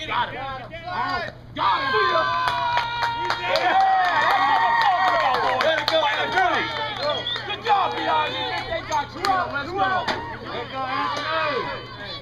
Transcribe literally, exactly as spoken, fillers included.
Got him. Got him. Yeah, that's what I'm talking about, boys. Let it go, Anthony. Good job, Biagi. They got you. Let's go. Let's go, Anthony.